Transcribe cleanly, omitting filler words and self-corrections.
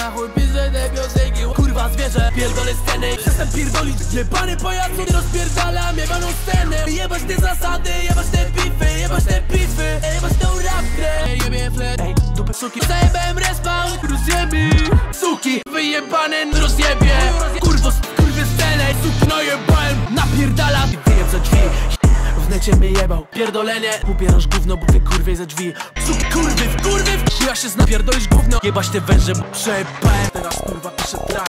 na chuj piszę te piosenki. Kurwa zwierzę, pierdolę sceny. Przestań pierdolić, jebany pajacu. Rozpierdalam jebaną scenę. Jebać te zasady, jebać te pify. Jebać te pify, jebać tą rap grę. Jebie flet, ej, dupy suki. Zajebałem respawn, rozjebie. Suki, wyjebane, rozjebie. Kurwo, skurwy scenę. Suki, no jebałem, napierdalam. Wyjeb za drzwi. W necie mnie jebał, pierdolenie. Ubierasz gówno, bo ty kurwie za drzwi. Suki, kurwy, chuja się napierdolisz gówno. Jebać te węże, bo przejebałem. Teraz kurwa piszę track.